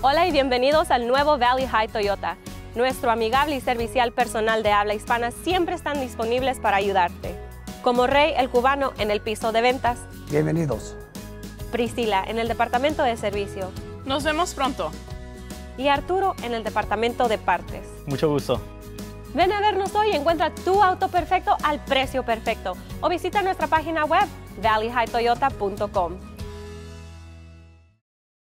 Hola y bienvenidos al nuevo Valley High Toyota. Nuestro amigable y servicial personal de habla hispana siempre están disponibles para ayudarte. Como Rey, el cubano, en el piso de ventas. Bienvenidos. Priscila, en el departamento de servicio. Nos vemos pronto. Y Arturo, en el departamento de partes. Mucho gusto. Ven a vernos hoy y encuentra tu auto perfecto al precio perfecto. O visita nuestra página web, valleyhightoyota.com.